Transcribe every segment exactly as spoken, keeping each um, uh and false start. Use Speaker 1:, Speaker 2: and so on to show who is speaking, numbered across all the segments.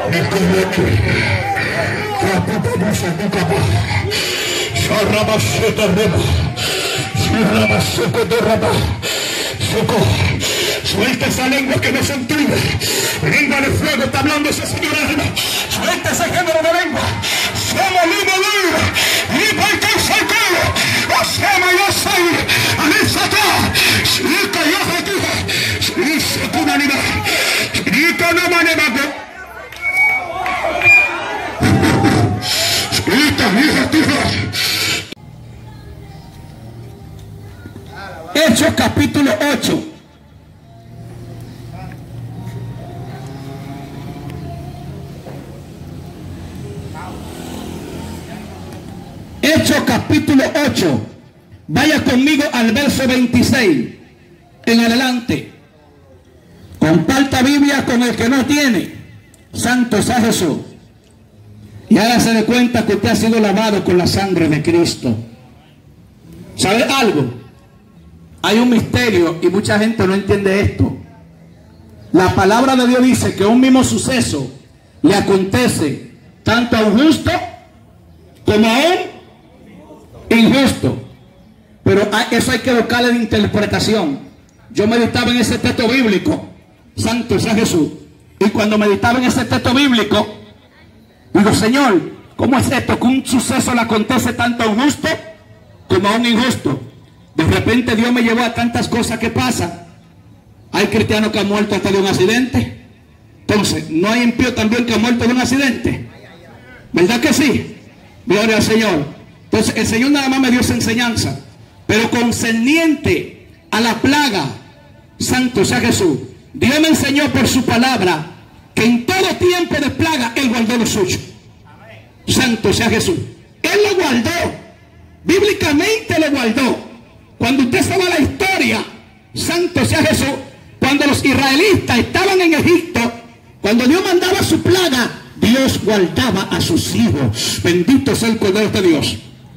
Speaker 1: Suelta esa lengua que no son tuyas. Lengua de fuego está hablando ese señor alma. Suelta ese género de lengua. Somos libre, libre. Libre y consentido. Hacemos yo soy. Alízate. Shirika yo soy. Shirika una anima. Shirika no manemago. Shirika mi retiro. Hechos capítulo ocho. Hechos capítulo ocho. Vaya conmigo al verso veintiséis en adelante. Comparta Biblia con el que no tiene. Santo sea Jesús. Y ahora se dé cuenta que usted ha sido lavado con la sangre de Cristo. ¿Sabe algo? Hay un misterio y mucha gente no entiende esto. La palabra de Dios dice que un mismo suceso le acontece tanto a un justo como a un injusto. Pero eso hay que buscarle de interpretación. Yo meditaba en ese texto bíblico, santo sea Jesús, y cuando meditaba en ese texto bíblico, digo, Señor, ¿cómo es esto? Que un suceso le acontece tanto a un justo como a un injusto. De repente Dios me llevó a tantas cosas que pasan. Hay cristianos que han muerto hasta de un accidente. Entonces, ¿no hay impío también que ha muerto de un accidente? ¿Verdad que sí? Gloria al Señor. Entonces, el Señor nada más me dio esa enseñanza. Pero concerniente a la plaga, santo sea Jesús, Dios me enseñó por su palabra que en todo tiempo de plaga Él guardó lo suyo. Santo sea Jesús. Él lo guardó. Bíblicamente lo guardó. Cuando usted sabe la historia, santo sea Jesús, cuando los israelitas estaban en Egipto, cuando Dios mandaba su plaga, Dios guardaba a sus hijos. Bendito sea el Cordero de Dios.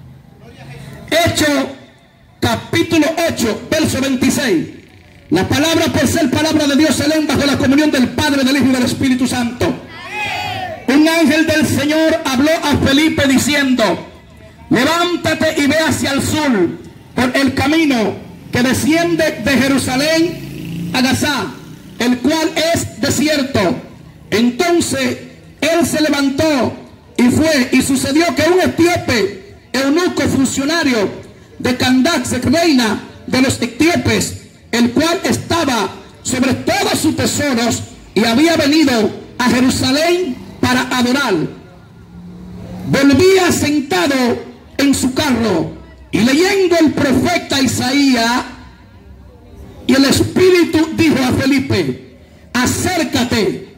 Speaker 1: Hechos capítulo ocho, verso veintiséis. La palabra, por ser palabra de Dios, se leen bajo la comunión del Padre, del Hijo y del Espíritu Santo. Un ángel del Señor habló a Felipe diciendo: levántate y ve hacia el sur por el camino que desciende de Jerusalén a Gazá, el cual es desierto. Entonces él se levantó y fue, y sucedió que un etíope, eunuco funcionario de Candace, reina de los etíopes, el cual estaba sobre todos sus tesoros y había venido a Jerusalén para adorar, volvía sentado en su carro y leyendo el profeta Isaías, y el Espíritu dijo a Felipe: acércate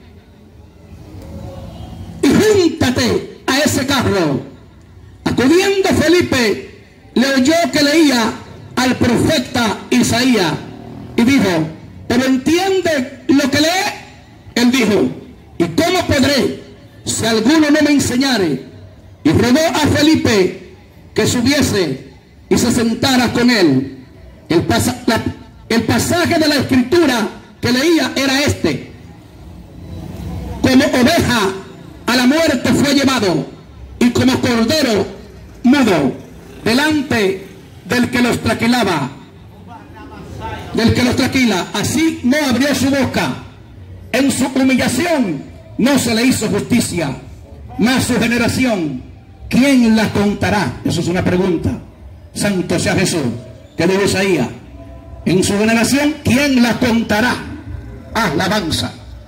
Speaker 1: y júntate a ese carro. Acudiendo Felipe, le oyó que leía al profeta Isaías y dijo: ¿pero entiende lo que lee? Él dijo: ¿y cómo podré si alguno no me enseñare? Y rogó a Felipe que subiese y se sentara con él. El, pasa, la, el pasaje de la escritura que leía era este: como oveja a la muerte fue llevado, y como cordero mudo delante del que los traquilaba, del que los traquila, así no abrió su boca. En su humillación no se le hizo justicia, mas su generación, ¿quién la contará? Eso es una pregunta. Santo sea Jesús. ¿Qué dijo Isaías? En su generación, ¿quién la contará? Alabanza.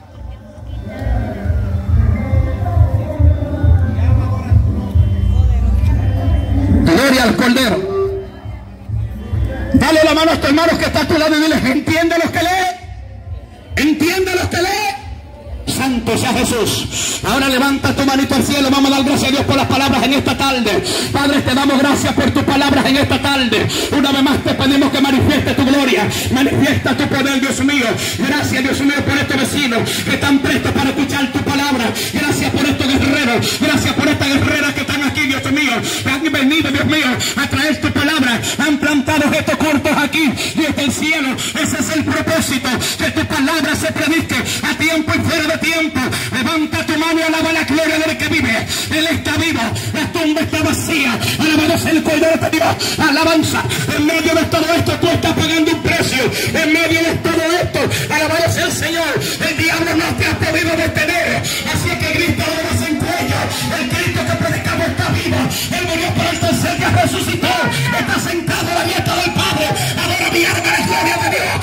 Speaker 1: Gloria al Cordero. Dale la mano a tu hermano que está a tu lado y dile: ¿entiende lo que lee? ¿Entiende lo que lee? Santo sea Jesús. Ahora levanta tu manito al cielo. Vamos a dar gracias a Dios por las palabras en esta tarde. Padre, te damos gracias por tus palabras en esta tarde. Una vez más te pedimos que manifieste tu gloria, manifiesta tu poder, Dios mío. Gracias, Dios mío, por estos vecinos que están prestos para escuchar tu palabra. Gracias por estos guerreros. Gracias por estas guerreras que están aquí, Dios mío, que han venido, Dios mío, a traer tu palabra. Han plantado estos cortos aquí desde el cielo. Ese es el propósito, que tu palabra se predique a tiempo y fuera de tiempo. Levanta tu mano y alaba la gloria del que vive. Él está vivo, la tumba está vacía. Alabado sea el Cordero de Dios. Alabanza. En medio de todo esto tú estás pagando un precio. En medio de todo esto, alabado sea el Señor. El diablo no te ha podido detener. Así es que grita ahora en cuello. El Cristo que predicamos está vivo. Él murió por el tercer día, resucitó. Está sentado a la diestra del Padre. Adora mi alma la gloria de Dios.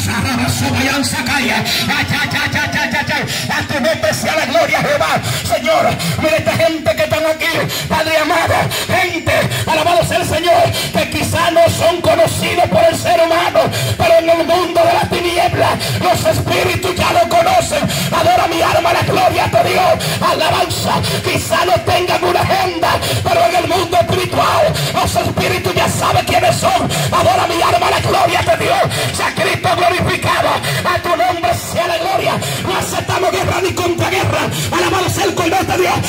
Speaker 1: A tu nombre sea la gloria, Jehová. Señor, mira esta gente que están aquí, Padre amado, gente, alabado sea el Señor, que quizás no son conocidos por el ser humano, pero en el mundo de las tinieblas los espíritus ya lo conocen. Adora mi alma la gloria de Dios. Alabanza. Quizás no tengan una agenda, pero en el mundo espiritual los espíritus ya saben quiénes son. Adora mi alma la gloria de Dios. Sea Cristo glorificado. A tu nombre sea la gloria. No aceptamos guerra ni contra guerra. Alabado sea el Cordero de Dios.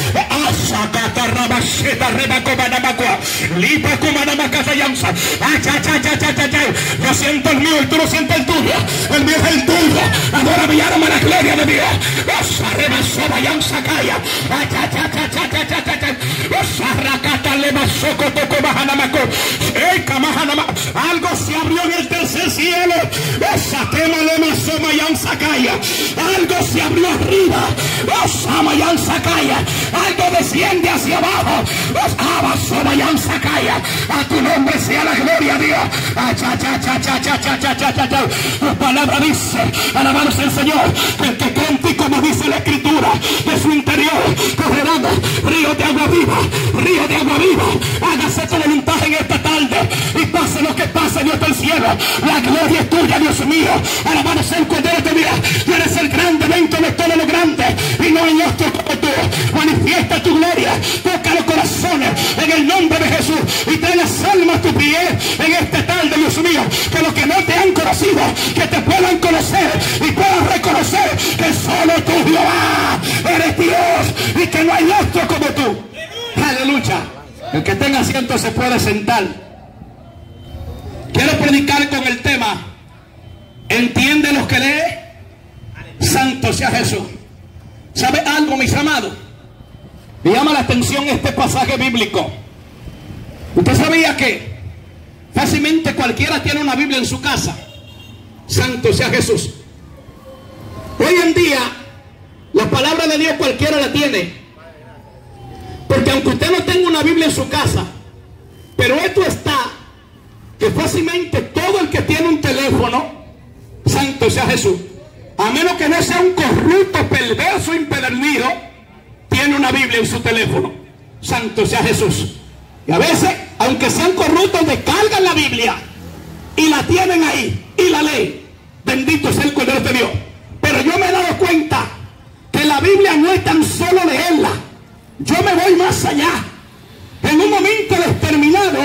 Speaker 1: Yo siento el mío y tú no sientes el tuyo. El mío es el tuyo. Adora mi alma la gloria de Dios. Algo se abrió en el tercer cielo. Algo se abrió arriba. Algo desciende hacia abajo. A tu nombre sea la gloria, Dios. La palabra dice, alabado sea el Señor, que el que cante como dice la Escritura, de su interior correrán ríos de agua viva, ríos de agua viva. Hágase tu voluntad en esta tarde y pase lo que pase, Dios del cielo. La gloria es tuya, Dios mío. Alabado sea el Cordero de Dios. Tú eres el grande dentro de todo lo grande y no hay otro como tú. Manifiesta tu gloria, toca los corazones en el nombre de Jesús y trae las almas a tu pie en esta tarde, Dios mío. Que los que no te han conocido, que te puedan conocer y puedan reconocer que solo tú, Jehová, eres Dios y que no hay otro como tú. Aleluya. El que tenga asiento se puede sentar. Quiero predicar con el tema: ¿entiende lo que lee? Santo sea Jesús. ¿Sabe algo, mis amados? Me llama la atención este pasaje bíblico. ¿Usted sabía que fácilmente cualquiera tiene una Biblia en su casa? Santo sea Jesús. Hoy en día la palabra de Dios cualquiera la tiene. Porque aunque usted no tenga una Biblia en su casa, pero esto está, que fácilmente todo el que tiene un teléfono, santo sea Jesús, a menos que no sea un corrupto, perverso, impedernido, tiene una Biblia en su teléfono. Santo sea Jesús. Y a veces, aunque sean corruptos, descargan la Biblia y la tienen ahí y la leen. Bendito sea el Cordero de Dios. Pero yo me he dado cuenta que la Biblia no es tan solo leerla. Yo me voy más allá. En un momento determinado,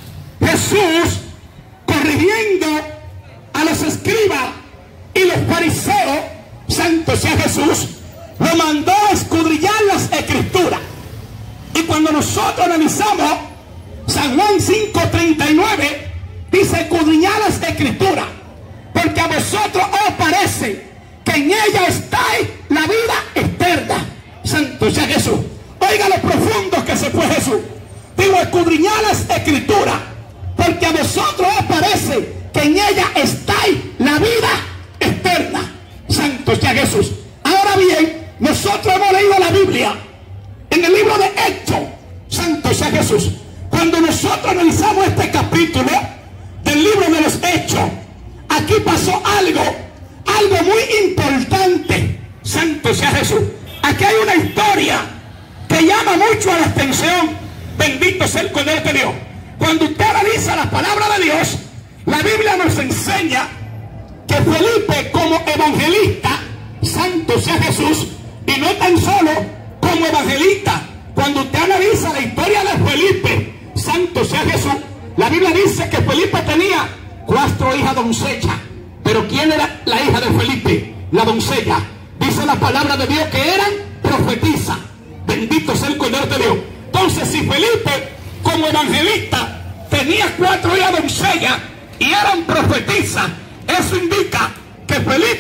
Speaker 1: Jesús, corrigiendo a los escribas y los fariseos, santo sea Jesús, lo mandó a escudriñar las escrituras. Y cuando nosotros analizamos San Juan cinco treinta y nueve, dice: escudriñar las escrituras, porque a vosotros os parece que en ella está la vida eterna. Santo sea Jesús. Oiga lo profundo que se fue Jesús. Digo, escudriñar las escrituras, porque a vosotros os parece que en ella está la vida eterna. Santo sea Jesús. Ahora bien, nosotros hemos leído la Biblia en el libro de Hechos. Santo sea Jesús. Cuando nosotros analizamos este capítulo del libro de los Hechos, aquí pasó algo, algo muy importante. Santo sea Jesús. Aquí hay una historia que llama mucho a la atención. Bendito sea el Cordero de Dios. Cuando usted analiza la palabra de Dios, la Biblia nos enseña que Felipe, como evangelista, santo sea Jesús, y no tan solo como evangelista, cuando usted analiza la historia de Felipe, santo sea Jesús, la Biblia dice que Felipe tenía cuatro hijas doncellas. Pero ¿quién era la hija de Felipe? La doncella. Dice la palabra de Dios que eran profetisas. Bendito sea el Cordero de Dios. Entonces, si Felipe, como evangelista, tenía cuatro hijas doncellas y eran profetisas, eso indica que Felipe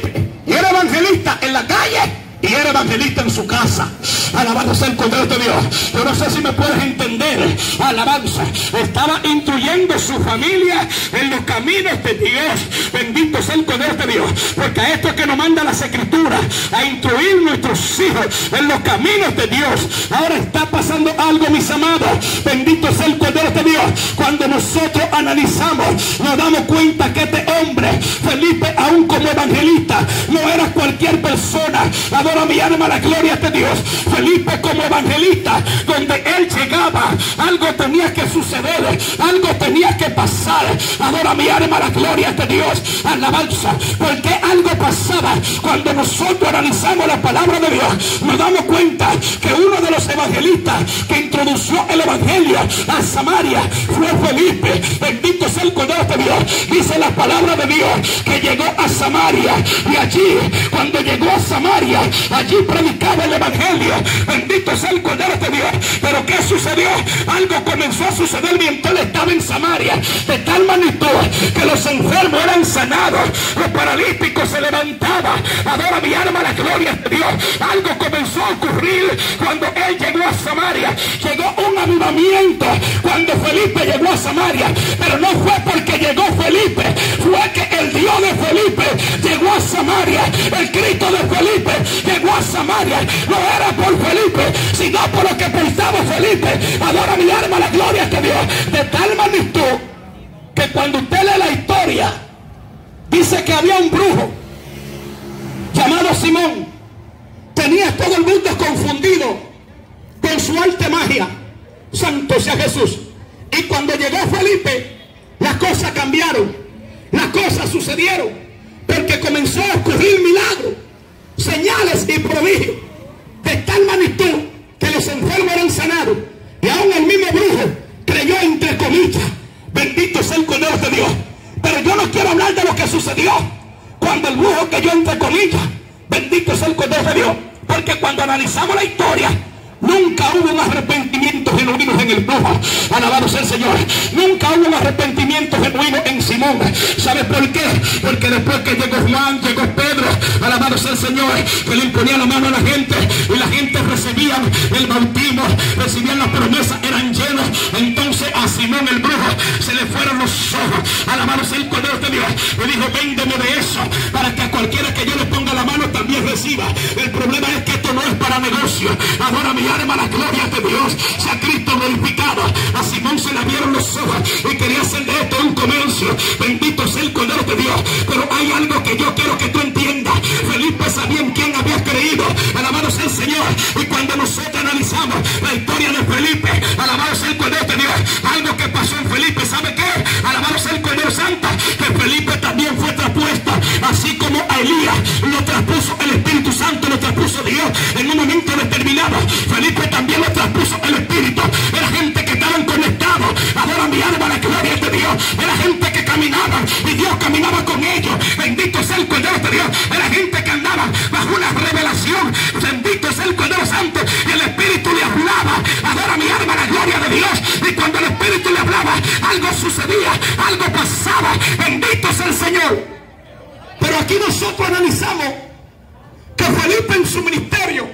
Speaker 1: Y era evangelista en la calle y era evangelista en su casa. Alabado sea el Cordero de Dios. Yo no sé si me puedes entender. Alabanza. Estaba instruyendo su familia en los caminos de Dios. Bendito sea el Cordero de Dios. Porque a esto es que nos manda las Escrituras, a instruir nuestros hijos en los caminos de Dios. Ahora está pasando algo, mis amados. Bendito sea el Cordero de Dios. Cuando nosotros analizamos, nos damos cuenta que este hombre, Felipe, aún como evangelista, no era cualquier persona. Adora mi alma la gloria de Dios. Felipe como evangelista, donde él llegaba, algo tenía que suceder, algo tenía que pasar. Adora mi alma la gloria de Dios. Alabanza. Porque algo pasaba. Cuando nosotros analizamos la palabra de Dios, nos damos cuenta que uno de los evangelistas que introdujo el evangelio a Samaria fue Felipe. Bendito sea el Cordero de Dios. Dice la palabra de Dios que llegó a Samaria, y allí, cuando llegó a Samaria, allí predicaba el evangelio. Bendito sea el Cordero de Dios. Pero ¿qué sucedió? Algo comenzó a suceder mientras él estaba en Samaria, de tal magnitud que los enfermos eran sanados, los paralíticos se levantaban. Adora mi alma la gloria de Dios. Algo comenzó a ocurrir cuando él llegó a Samaria. Llegó un avivamiento cuando Felipe llegó a Samaria. Pero no fue porque llegó Felipe, fue que el Dios de Felipe llegó a Samaria. El Cristo de Felipe llegó a Samaria. No era por Felipe, sino por lo que pensaba Felipe. Adora mi alma la gloria de Dios. De tal magnitud que cuando usted lee la historia, dice que había un brujo llamado Simón. Tenía todo el mundo confundido con su arte magia. Santo sea Jesús. Y cuando llegó Felipe, las cosas cambiaron, las cosas sucedieron, porque comenzó a ocurrir milagros, señales y prodigios, de tal magnitud que los enfermos eran sanados. Y aún el mismo brujo creyó, entre comillas. Bendito sea el Cordero de Dios. Pero yo no quiero hablar de lo que sucedió cuando el brujo cayó, entre comillas. Bendito sea el Cordero de Dios. Porque cuando analizamos la historia, nunca hubo un arrepentimiento genuino en el brujo. Alabado sea el Señor. Nunca hubo un arrepentimiento genuino en Simón. ¿Sabe por qué? Porque después que llegó Juan, llegó Pedro, alabado sea el Señor, que le imponía la mano a la gente, y la gente recibía el bautismo, recibían la promesa, eran llenos. Entonces a Simón el brujo se le fueron los ojos. Alabado sea el Cordero de Dios. Le dijo: véndeme de eso, para que a cualquiera que yo le ponga la mano también reciba. El problema es que esto no es para negocio. Adora mi alma la gloria de Dios. Sea Cristo glorificado. A Simón se le abrieron los ojos y quería hacer de esto un comercio. Bendito sea el Cordero de Dios. Pero hay algo que yo quiero que tú entiendas. Felipe sabía en quién había creído. Alabado sea el Señor. Y cuando nosotros analizamos la historia de Felipe, alabado sea el Cordero de Dios, algo que pasó en Felipe, ¿sabe qué? Alabado sea el Cordero Santo, que Felipe también fue traspuesto, así como a Elías lo traspuso el Espíritu Santo, lo traspuso Dios en un momento determinado. Felipe también lo traspuso el Espíritu. Era gente que estaban conectados. Adora mi alma la gloria de Dios. Era gente que caminaba y Dios caminaba con ellos. Bendito sea el Cordero de Dios. Era gente que andaba bajo una revelación. Bendito sea el Cordero Santo. Y el Espíritu le hablaba. Adora mi alma la gloria de Dios. Y cuando el Espíritu le hablaba, algo sucedía, algo pasaba. Bendito sea el Señor. Pero aquí nosotros analizamos que Felipe en su ministerio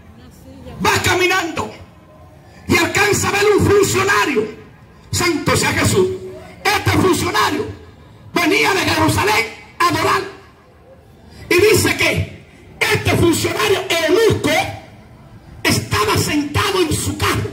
Speaker 1: va caminando y alcanza a ver un funcionario. Santo sea Jesús. Este funcionario venía de Jerusalén a adorar. Y dice que este funcionario eunuco estaba sentado en su carro.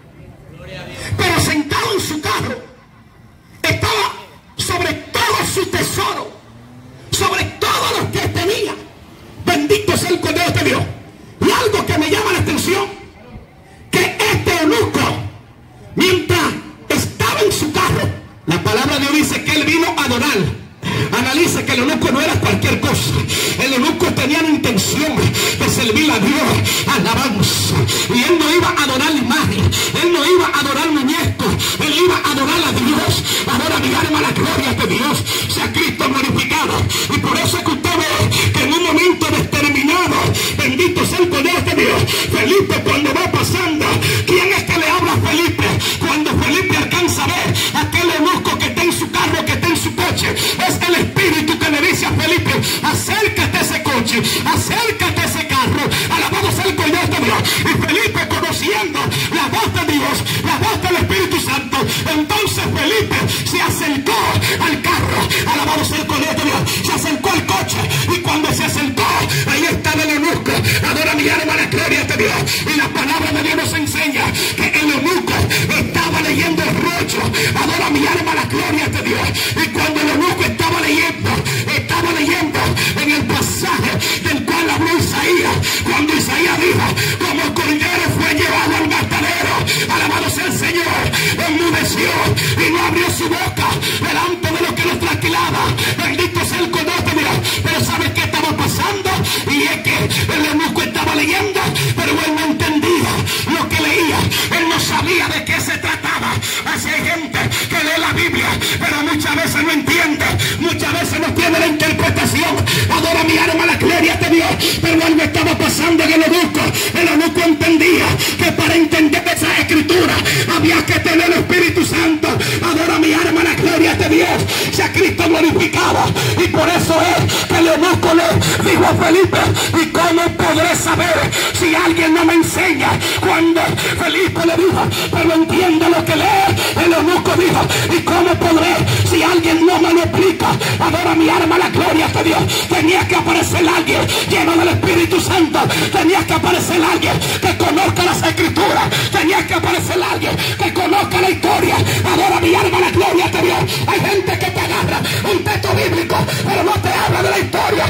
Speaker 1: Pero sentado en su carro estaba sobre todo su tesoro, sobre todo lo que tenía. Bendito sea el Cordero de Dios. Y algo que me llama la atención, que este eunuco, mientras estaba en su carro, la palabra de Dios dice que él vino a adorar. Analice que el eunuco no era cualquier cosa. El eunuco tenía la intención de servir a Dios, alabanza. Y él no iba a adorar la imagen, él no iba a adorar muñecos, él iba a adorar a Dios. Adora mi alma la gloria de Dios. Sea Cristo glorificado. Y por eso es que usted ve que en un momento determinado, bendito sea el Cordero de Dios, Felipe cuando va pasando, ¿quién es que le habla a Felipe? Cuando Felipe alcanza a ver aquel eunuco que está en su carro, que está en su coche, es el Espíritu que le dice a Felipe: acércate a ese coche, gloria a Dios. Y la palabra de Dios nos enseña que el eunuco estaba leyendo el rollo. Adora mi alma la gloria a Dios. Y cuando el eunuco estaba leyendo, estaba leyendo en el pasaje del cual habló Isaías, cuando Isaías dijo, como el cordero fue llevado al matadero, alabado sea el Señor, enmudeció y no abrió su boca delante de lo que lo trasquilaba. Bendito sea el cordero de Dios. Pero ¿sabes qué estaba pasando? Y es que el eunuco estaba leyendo, pero él no entendía lo que leía. Él no sabía de qué se trataba. Así hay gente que lee la Biblia, pero muchas veces no entiende, muchas veces no tiene la interpretación. Adora mi alma la gloria de Dios. Pero algo estaba pasando en el eunuco. El eunuco entendía que para entender esa escritura había que tener el Espíritu Santo. Adora mi alma la gloria de Dios. Si a Cristo glorificaba. Y por eso es que el eunuco le dijo a Felipe, ¿y cómo podré saber si alguien no me enseña? Cuando Felipe le dijo, pero entiendo lo que lee, el eunuco dijo, ¿y cómo podré si alguien no me lo explica? Adora mi alma la gloria de Dios. Tenía que aparecer alguien lleno del Espíritu Santo. Tenía que aparecer alguien que conozca las escrituras. Tenía que aparecer alguien que conozca la historia. Adora mi alma la gloria de Dios. Hay gente que te agarra un texto bíblico, pero no te habla de la historia.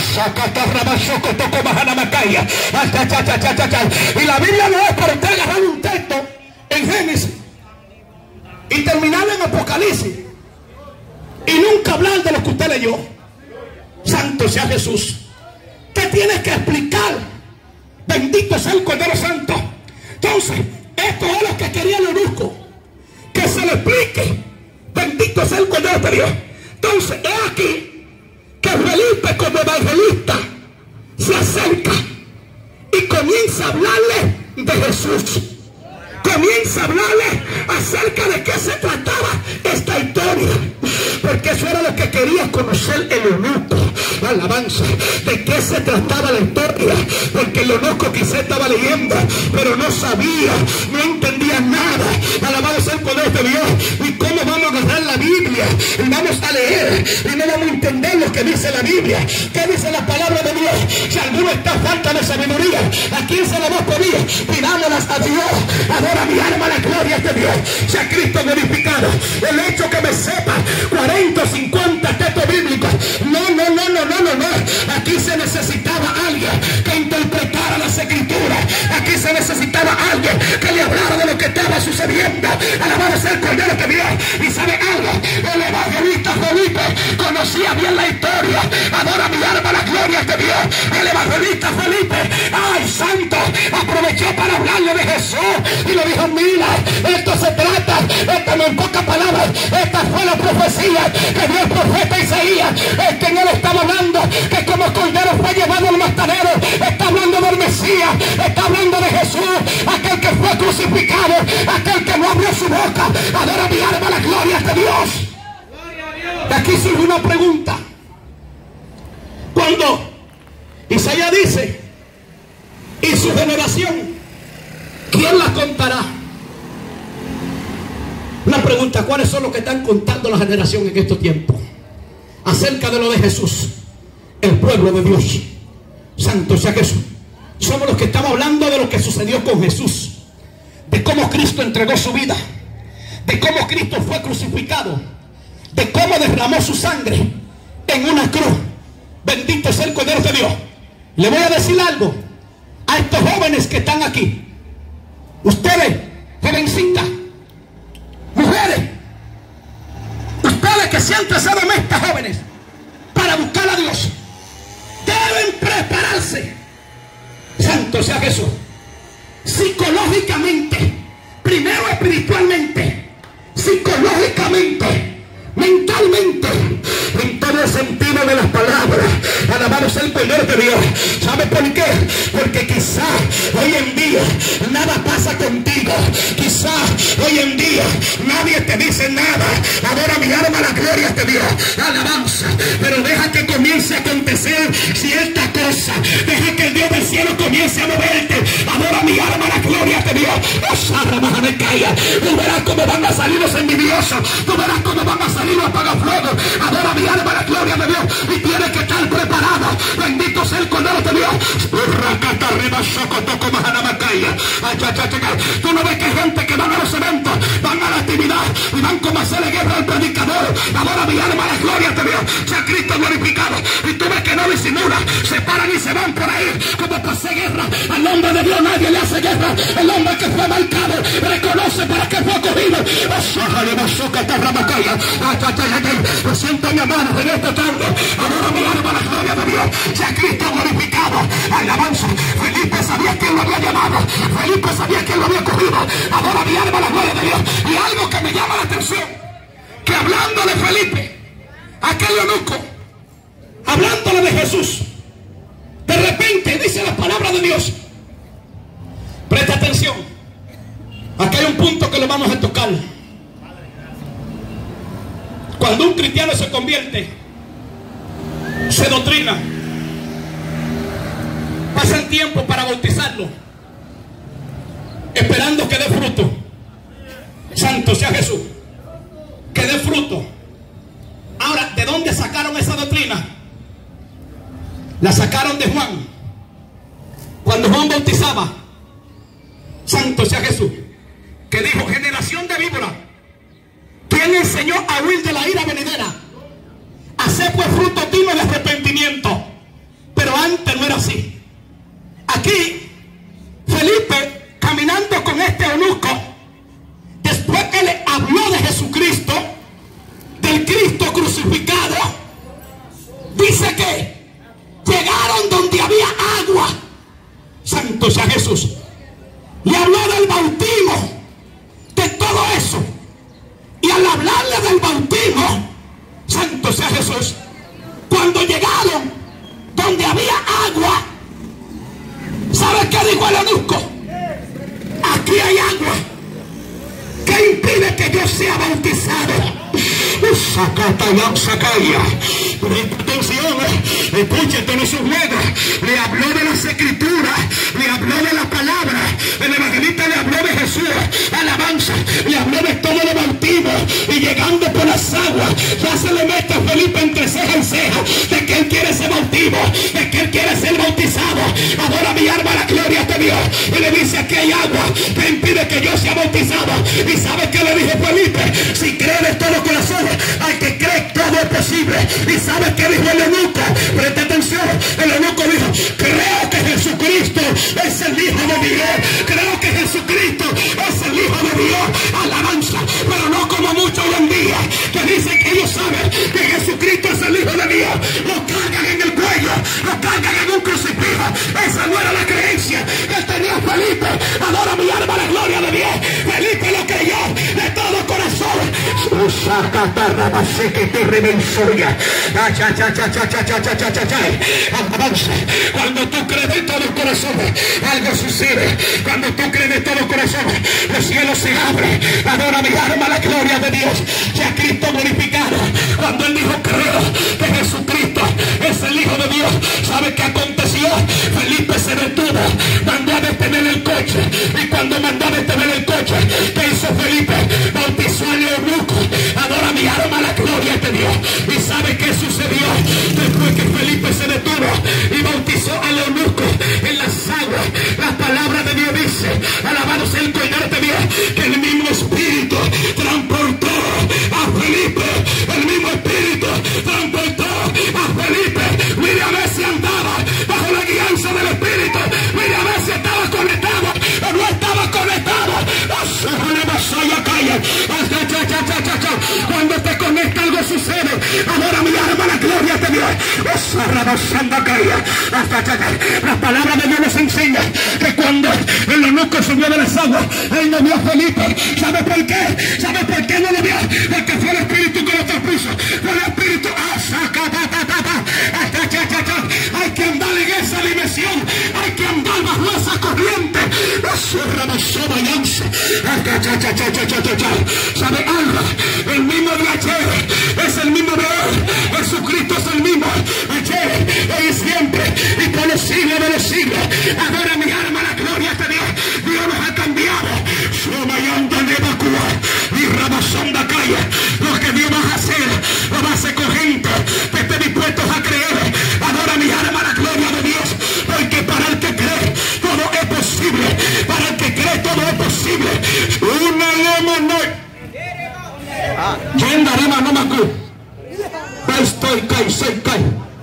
Speaker 1: Y la Biblia no es para usted agarrar un texto en Génesis y terminar en Apocalipsis y nunca hablar de lo que usted leyó. Santo sea Jesús. Te tienes que explicar. Bendito sea el Cordero Santo. Entonces, esto es lo que quería el eunuco, que se le explique. Bendito sea el Cordero de Dios. Entonces, es aquí que Felipe, como evangelista, se acerca y comienza a hablarle de Jesús. Comienza a hablarle acerca de qué se trataba esta historia, porque eso era lo que quería conocer el eunuco. Alabanza, de qué se trataba la historia, porque el eunuco quizá estaba leyendo, pero no sabía, no entendía nada. Alabado sea el poder de Dios. ¿Y cómo vamos a agarrar la Biblia y vamos a leer y no vamos a entender lo que dice la Biblia? ¿Qué dice la palabra de Dios? Si alguno está falta de sabiduría, ¿a quién se la va a pedir? Pidámoslas a Dios. Adora mi alma la gloria de Dios. Sea Cristo glorificado. El hecho que me sepa cuarenta o cincuenta textos bíblicos, no, no, no, no, no, no, no. Aquí se necesitaba alguien que interpretara las escrituras. Aquí se necesitaba alguien que le hablara de lo que estaba sucediendo. Alabado sea el Cordero de Dios. Y sabe algo, el evangelista Felipe conocía bien la historia. Adora mi alma la gloria de Dios. El evangelista Felipe, ay santo, aprovechó para hablarle de Jesús y le dijo, mira, esto se trata, esto no en pocas palabras, esta fue la profecía que dio el profeta Isaías, es que en él estaba hablando que como cordero fue llevado al matadero. Está hablando del Mesías, está hablando de Jesús, aquel que fue crucificado, aquel que no abrió su boca. Adora mi alma la gloria de Dios. Y aquí surge una pregunta. Cuando Isaías dice, y su generación, ¿quién la contará? Una pregunta, ¿cuáles son los que están contando la generación en estos tiempos? Acerca de lo de Jesús, el pueblo de Dios. Santo sea Jesús. Somos los que estamos hablando de lo que sucedió con Jesús, de cómo Cristo entregó su vida, de cómo Cristo fue crucificado, de cómo derramó su sangre en una cruz. Bendito sea el Cordero de Dios. Le voy a decir algo a estos jóvenes que están aquí. Ustedes, jovencitas, mujeres, ustedes que se han trazado metas, jóvenes, para buscar a Dios, deben prepararse. Santo sea Jesús. Psicológicamente, primero espiritualmente, psicológicamente, mentalmente, en todo el sentido de las palabras. Alabado sea el poder de Dios. ¿Sabe por qué? Porque quizás hoy en día nada pasa contigo. Quizás hoy en día nadie te dice nada. Adora mi alma la gloria de Dios. Alabanza. Pero deja que comience a acontecer cierta cosa. Deja que el Dios del cielo comience a moverte. Adora mi alma la gloria de Dios. Tú verás cómo van a salir los envidiosos. Tú verás cómo van a salir los apagafuegos. Adora mi alma la gloria de Dios. Y tienes que estar preparado. Bendito sea el Cordero de Dios. Tú no ves que hay gente que van a los eventos, van a la actividad y van como a hacerle guerra al predicador. Adora mi alma la gloria de Dios. Sea Cristo glorificado. Y tú ves que no disimula. Se paran y se van por ahí como para hacer guerra. Al hombre de Dios nadie le hace guerra. El hombre que fue marcado reconoce para que fue cogido. Lo siento mi hermano en esta tarde. Adora mi alma la gloria de Dios. Sea Cristo glorificado. Alabanza. Felipe sabía quién lo había llamado. Felipe sabía quién lo había cogido. Adora mi alma la gloria de Dios. Y algo que me llama la atención, que hablando de Felipe, aquel eunuco, hablándole de Jesús, de repente dice la palabra de Dios. Presta atención. Aquí hay un punto que lo vamos a tocar. Cuando un cristiano se convierte, se doctrina, pasa el tiempo para bautizarlo, esperando que dé fruto. Santo sea Jesús, que dé fruto. Ahora, ¿de dónde sacaron esa doctrina? La sacaron de Juan. Cuando Juan bautizaba, santo sea Jesús, que dijo: generación de víbora, ¿quién enseñó a huir de la ira venidera? Hacer pues fruto digno de arrepentimiento. Pero antes no era así. Aquí Felipe, caminando con este eunuco, después que le habló de Jesucristo, del Cristo crucificado, dice que llegaron donde había agua. Santo sea Jesús. Le habló del bautismo, de todo eso. Y al hablarle del bautismo, santo sea Jesús, cuando llegaron donde había agua, ¿sabe qué dijo el eunuco? Aquí hay agua. ¿Qué impide que yo sea bautizado? Atención, escúchate, no se juega. Le habló de las escrituras, le habló de la palabra. El evangelista le habló de Jesús, alabanza, le habló de todo el bautismo. Y llegando por las aguas, ya se le mete a Felipe entre ceja y ceja de que él quiere ser bautizo, de que él quiere ser bautizado. Adora mi alma la gloria de Dios. Y le dice: aquí hay agua que impide que yo sea bautizado. ¿Y sabe qué le dijo Felipe? Si cree de todo corazón, al que cree todo es posible. ¿Y sabe qué dijo el eunuco? Presta atención. El eunuco dijo: creo que Jesucristo es el Hijo de Dios. Creo que Jesucristo es el Hijo de Dios. Alabanza. Pero no como muchos hoy en día, que dicen que ellos saben que Jesucristo es el Hijo de Dios. Lo cargan en el cuello, lo cargan en un crucifijo. Esa no era la creencia que tenía Felipe. Adora mi alma la gloria de Dios. Felipe lo creyó de todo corazón. Cuando tú crees de todo corazón, algo sucede. Cuando tú crees de todo corazón, los cielos se abren. Adora mi alma la gloria de Dios. Ya Cristo glorificado. Cuando él dijo: creo que Jesucristo es el Hijo de Dios, ¿sabe qué aconteció? Felipe se detuvo, mandó a detener el coche. Y cuando mandó a detener el coche, ¿qué hizo Felipe? Bautizó al eunuco. Adora mi alma la gloria de Dios. ¿Y sabe qué sucedió? Después que Felipe se detuvo y bautizó al eunuco en las aguas, la palabra de Dios dice, alabado sea el Cordero de Dios, que el mismo Espíritu transportó a Felipe. El mismo Espíritu transportó a Felipe. Mire a ver si andaba bajo la guianza del Espíritu. Mire a ver si estaba conectado o no estaba conectado. Cuando te conecta algo sucede. Adora mi alma la gloria de Dios. La palabra de Dios nos enseña que cuando el eunuco subió de las aguas, él no vio a Felipe. ¿Sabe por qué? ¿Sabe por qué no lo vio? Porque fue el Espíritu que lo traspuso. Fue el Espíritu. Hay que andar en esa dimensión. Hay que andar bajo esa corriente. ¿Sabe algo? El mismo de ayer es el mismo de hoy. Jesucristo es el mismo ayer, hoy y siempre, y por los siglos de los siglos. Adora mi alma la gloria de Dios. Dios nos invisible. Una lemon. Yenda rima no maku. Estoy kai soy kai.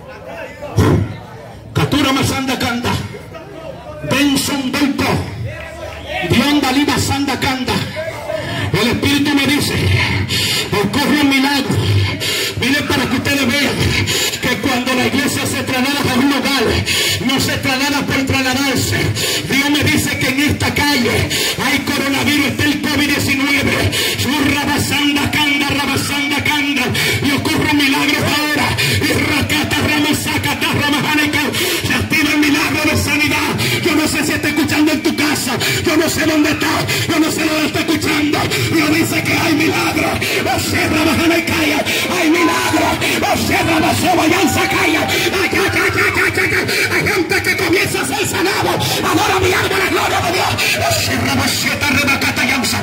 Speaker 1: Katura masanda kanda. Benson delto. Dionda lima sanda kanda. El Espíritu me dice, ocurre un milagro. Miren para que ustedes vean que cuando la iglesia se traslada a un lugar, no se traslada por trasladarse. Dios me dice que en esta calle hay coronavirus, está el COVID diecinueve. Rabasanda canda, rabasanda canda. Y ocurre un milagro ahora. Y racata, ramasacata, ramajaneca. Se activa el milagro de sanidad. Yo no sé si está escuchando en tu casa. Yo no sé dónde está. Yo no sé dónde está escuchando. Dios dice que hay milagro. O sea, rabajaneca. Hay milagro. O sea, rabasobayanza calla. Hay gente que comienza a ser sanado. Adora mi alma la gloria de Dios. O sea, rabasieta, rabacata, yanza.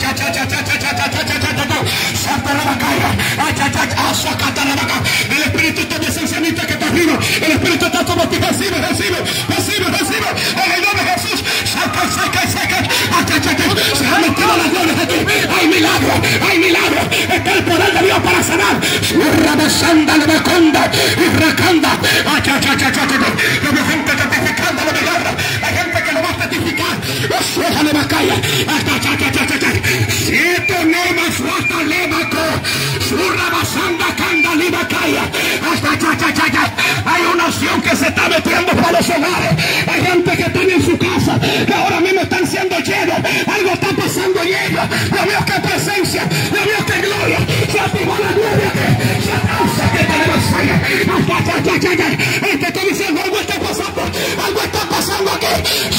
Speaker 1: Santa rabacaya. El Espíritu está de esencialista que está arriba. El Espíritu está como tú. Recibe, recibe, recibe, recibe. En el nombre de Jesús. Saca, saca, saca. Se ha metido las glorias de ti. Hay milagro, hay milagro. Está el poder de Dios para sanar. Rabasanda, Levaconda y Racanda. Hay gente testificando los milagros. Hay gente que lo va a testificar. Osueja Levacaya. Siete nemas suelta Levaco. Surrabasanda Canda Levacaya. Hay una opción que se está metiendo para los hogares. Hay gente que están en su casa, que ahora mismo están siendo llenos. Algo está pasando en ellos. Dios mío, qué presencia. Dios mío, qué gloria. Se activó la gloria. Se causa que tenemos ahí. Te estoy diciendo, algo está pasando. Algo está pasando aquí.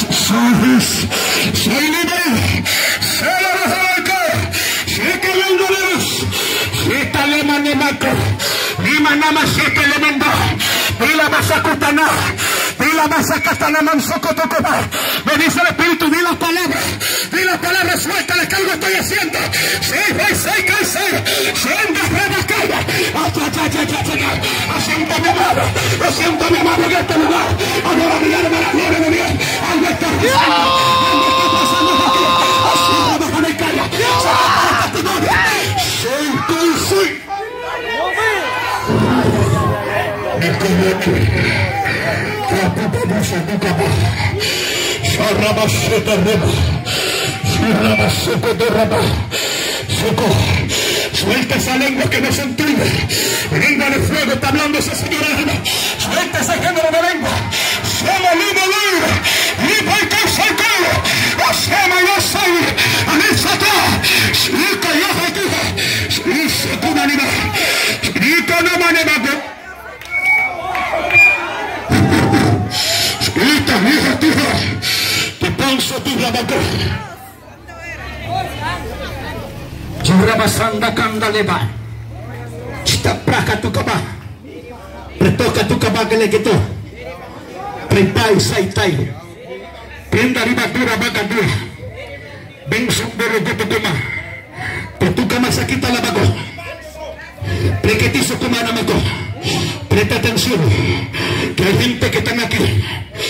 Speaker 1: Soy libre. Soy Sé que vengo de Dios. Esta lema de Marco. Lima nama siete le mandó. Dila masa cutana. Dila masa catana mansoco tocoba. Me dice el Espíritu, di la palabra. Di la palabra, suéltale que algo estoy haciendo. Sí, voy, soy cansado. Siendo rebacada. Asiento mi amado. Asiento mi amado en este lugar. Ahora mi alma la gloria de Dios. Algo está pasando. Algo está pasando aquí. Así bajo mi calle. Soy cansado. Suelta esa lengua que no se entiende. Lengua de fuego está hablando esa señora. Suelta ese género de lengua. Somos libre, libre. Libre y consacrado. Hacemos yo soy. Anisata. Shika yo hakuha. Shika kuna nima. Shika no manema. Esta hija tuya, te panzo tu rabaco. Churabasanda kanda leva. Chita praka tu kaba. Pretoka tu kaba que le quitó. Prepai saitai. Prenda riba dura baga dura. Ven sondero de tu cama. Pero tu cama se quita la bago. Prequetizo tu mano me to. Presta atención. Que hay gente que están aquí.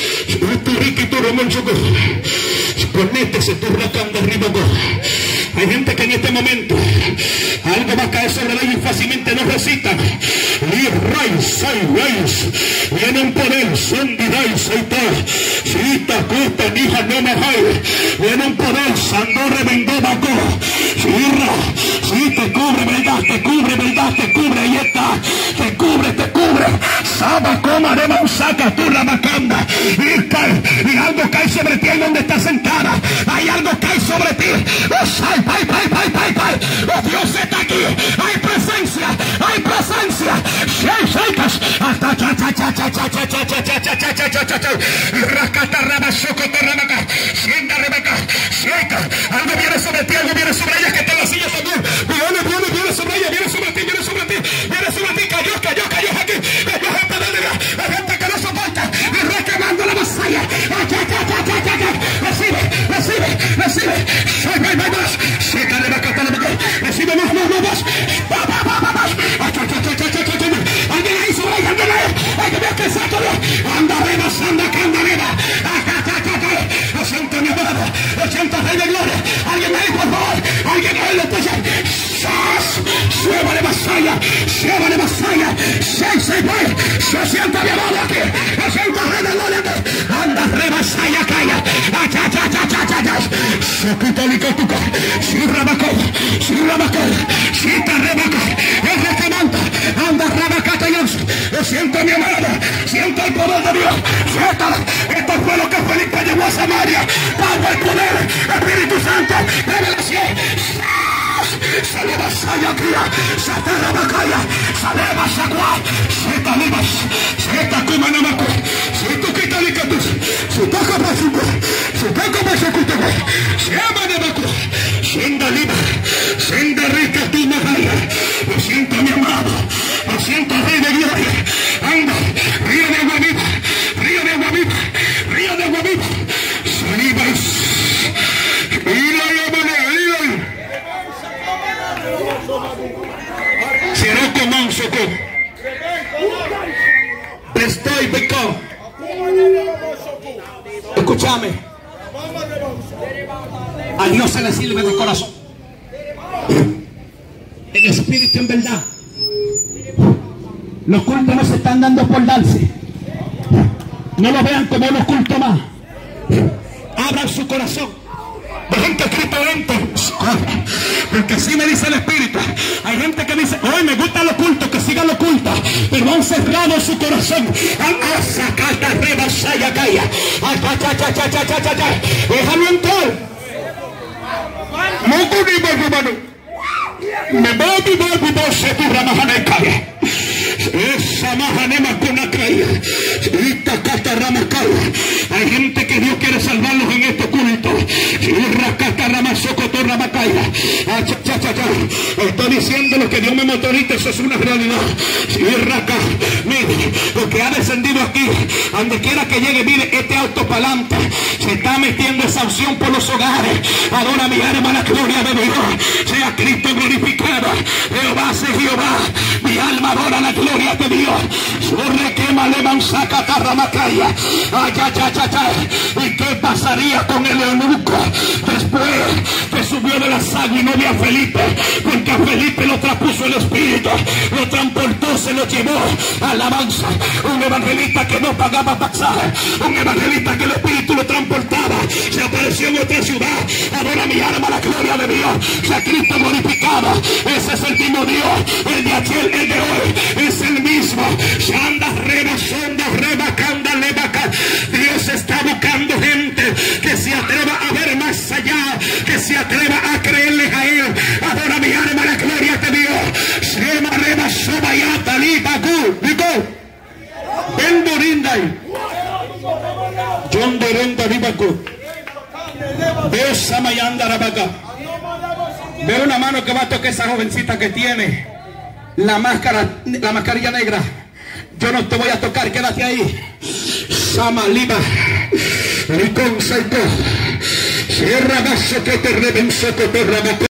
Speaker 1: Conéctese tu racanda arriba. Hay gente que en este momento algo va a caer sobre ellos y fácilmente no recitan. Y ray, sai, rayos. Viene un poder, son de ray, sai, tal. Si te acuestas, hija, no me hay. Viene un poder, sandore, vendó, baco. Si si te cubre, verdad, te cubre, verdad, te cubre. Ahí está. Te cubre, te cubre. Saba, coma, de saca tu rabacanda. Y cae, y algo cae sobre ti ahí donde estás sentada. Hay algo cae sobre ti. Oh, ay, ay, ay, ay, ay, ay. Oh, Dios está aquí. Hay presencia, hay presencia. Seis secas. Hasta cha cha cha cha cha cha cha cha cha cha cha cha cha cha cha. Racata rabasoco te rabaca. Sienta rebeca. Sienta. Algo viene sobre ti, algo viene sobre ella que te la silla también. Viene, viene, viene sobre ella, viene sobre ti, viene sobre ti, viene sobre ti. Cayó, cayó, cayó aquí. Cayó gente de Dios. Hay gente que no soporta. Y reclamando la vasalla. Recibe, Lo siento, Rey de Gloria. Alguien ahí, por favor. Alguien ahí lo puede. Llévale Masaya. Llévale Masaya. Seis, seis, nueve. Yo siento mi amado aquí. Yo siento Rey de Gloria aquí. Anda, Rey Masaya, calla. Acha, acha, acha, acha, acha. Soquita licotuca. Si rabacoya. Si rabacoya. Si te rebaca. Es de que manta. Anda, rabacata y once. Lo siento mi amado. Siento el poder de Dios. Suéltala. Esto fue lo que Felipe llevó a Samaria. Padre, el poder. Espíritu Santo. Revelación. Sale Masaya Kia, Satara Bakaya, Sale Masagua, Seta Libas, Seta Kumanamaku, Situ Kitalikatus, Sutaka Basuku, Sutaka Basakutaka, Siama de Baku, Senda Liba, Senda Rica Tumahaya. Lo siento mi amado, lo siento Rey de Gloria. Anda, río de agua viva, río de agua viva, río de agua viva, Salibas, Ila Yamane, Ila. Sirocco Mansoko. Estoy beco. Escúchame. A Dios se le sirve de corazón. En espíritu, en verdad. Los cultos no se están dando por darse. No lo vean como unos cultos más. Abran su corazón. De gente escritorente, porque así me dice el Espíritu. Hay gente que dice, hoy me gustan los cultos, que sigan los cultos, pero han cerrado su corazón. Déjalo entrar. Me voy a vivir mi voz, se tu ramajana y calle. Esa majanema con la calle. Hay gente que Dios quiere salvarlos en estos cultos. Estoy diciendo lo que Dios me motoriza, eso es una realidad. Mire, lo que ha descendido aquí, donde quiera que llegue, mire, este auto para adelante. Se está metiendo esa unción por los hogares. Adora mi alma la gloria de Dios. Sea Cristo glorificado. Jehová sea Jehová. Mi alma adora la gloria de Dios. Sobre quema le mansaca tarramacaya. Ay, ay, ay, ay, ay. ¿Y qué pasaría con el eunuco después que subió de las aguas y no vio a Felipe? Porque a Felipe lo traspuso el Espíritu, lo transportó, se lo llevó. Alabanza. Un evangelista que no pagaba pasaje, un evangelista que el Espíritu lo transportaba, se apareció en otra ciudad. Adora mi alma la gloria de Dios. Sea Cristo glorificado. Ese es el mismo Dios, el de ayer, el de hoy, es el mismo. Shanda, reba, sonda, reba, canda, levaca. Dios está buscando gente que se atreva a ver más allá, que se atreva a creerle a Él. Adora mi alma la gloria de Dios. Shema, reba, soba, ya, talí, baku, digo. Ven, Dorindai. John Dorenda, dibaku. Veo Samayanda, rabaca. Veo una mano que va a tocar esa jovencita que tiene la máscara, la mascarilla negra. Yo no te voy a tocar, quédate ahí. Samaliba, Ricón Saito, Sierra Basso que te revenzo que te rabaco.